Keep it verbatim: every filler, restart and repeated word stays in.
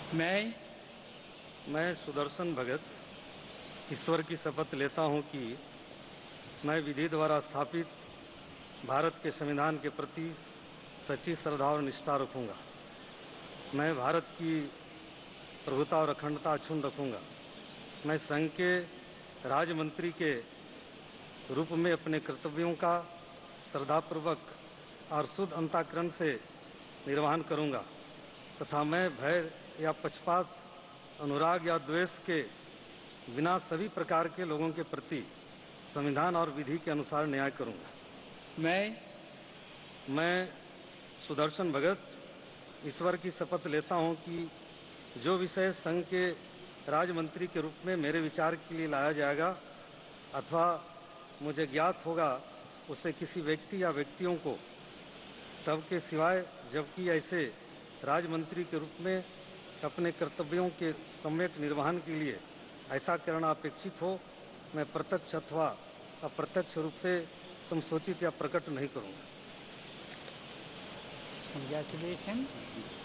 मैं मैं सुदर्शन भगत ईश्वर की शपथ लेता हूं कि मैं विधि द्वारा स्थापित भारत के संविधान के प्रति सच्ची श्रद्धा और निष्ठा रखूंगा। मैं भारत की प्रभुता और अखंडता अक्षुण्ण रखूंगा। मैं संघ के राज्य मंत्री के रूप में अपने कर्तव्यों का श्रद्धापूर्वक और शुद्ध अंतःकरण से निर्वहन करूंगा तथा मैं भय या पक्षपात, अनुराग या द्वेष के बिना सभी प्रकार के लोगों के प्रति संविधान और विधि के अनुसार न्याय करूंगा। मैं मैं सुदर्शन भगत ईश्वर की शपथ लेता हूं कि जो विषय संघ के राज्य मंत्री के रूप में मेरे विचार के लिए लाया जाएगा अथवा मुझे ज्ञात होगा, उसे किसी व्यक्ति या व्यक्तियों को तब के सिवाय जबकि ऐसे राज्य मंत्री के रूप में अपने कर्तव्यों के सम्यक निर्वहन के लिए ऐसा करना अपेक्षित हो, मैं प्रत्यक्ष अथवा अप्रत्यक्ष रूप से संसूचित या प्रकट नहीं करूँगा। Congratulations.